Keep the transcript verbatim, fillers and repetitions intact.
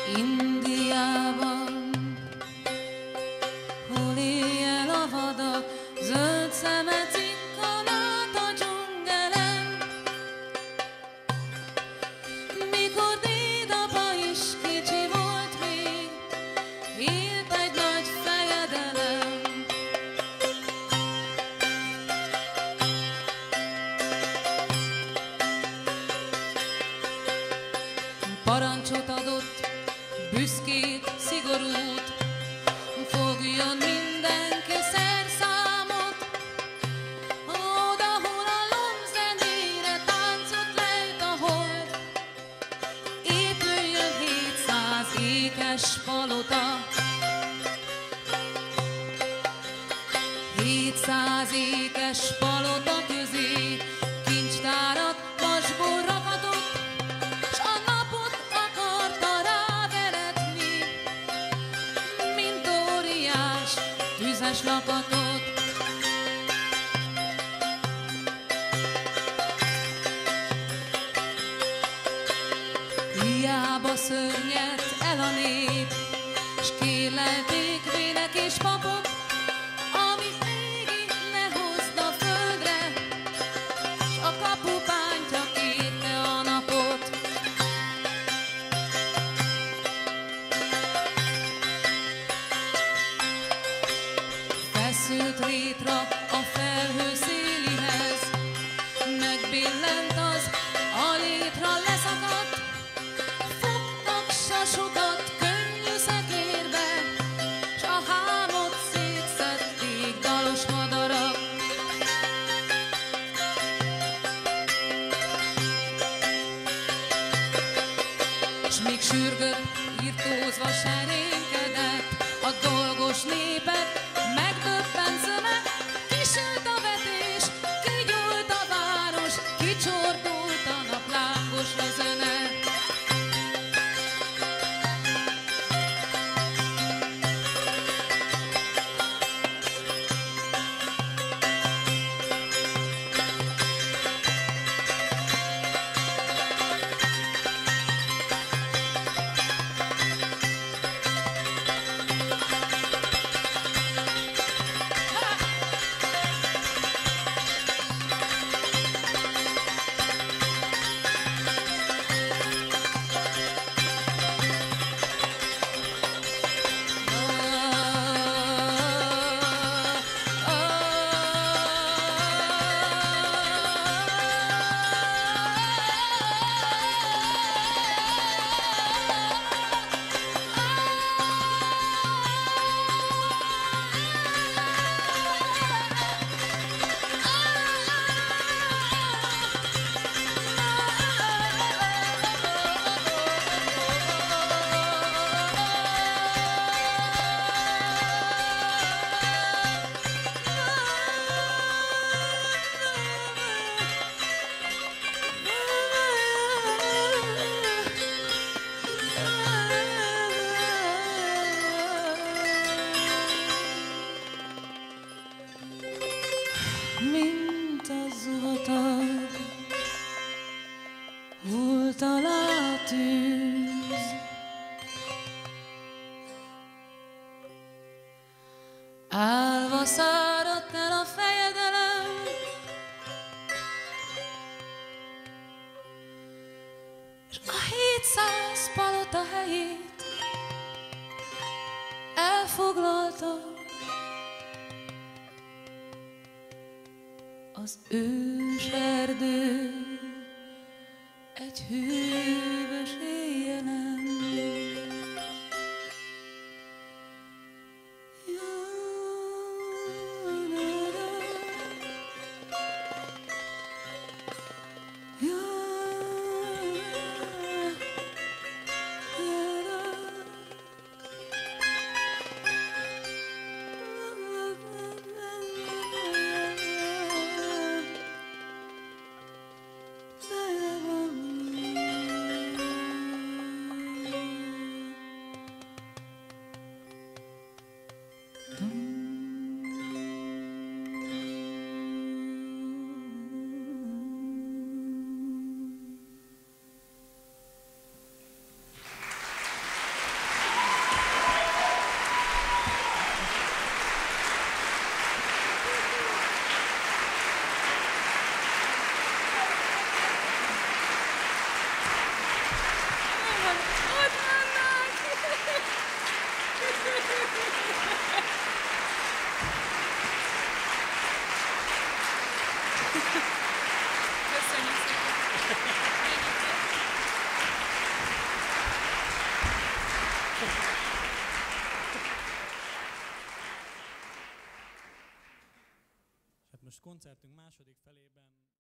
Indiában, hol éjjel a vadak, zöld szeme cikkan át a dzsungelen. Mikor dédapa is kicsi volt még, élt egy nagy fejedelem. Parancsot adott, büszkét, szigorút, fogjon mindenki szerszámot, oda, hol a lombzenére táncot lejt a hold, épüljön hétszáz ékes palota. Hétszáz ékes palota közé kincstárat, vasból rakatott, s a napot akarta ráveretni, mint óriás tüzes lakatot. Hiába szörnyedt el a nép, s kérlelték vének és papok, amit végig ne hozd a földre, s a kapupántja kérte a napot. Feszült rétra a felhő szélihez, megbillent az, a létra leszakadt, fogtak sasukat könnyű szekérbe, s a hámot szétszedték dalos madarak. S míg sürgött, irtózva serénykedett, a dolgos népek megdöbbent zöme, kisült a vetés, kigyúlt a város, kicsordult a naplángos özöne. Mint a zuhatag, hol talál tűz, állva száradt el a fejedelem, s a hétszáz palota helyét elfoglalta az őserdő egy hűvös éjjelen. koncertünk második felében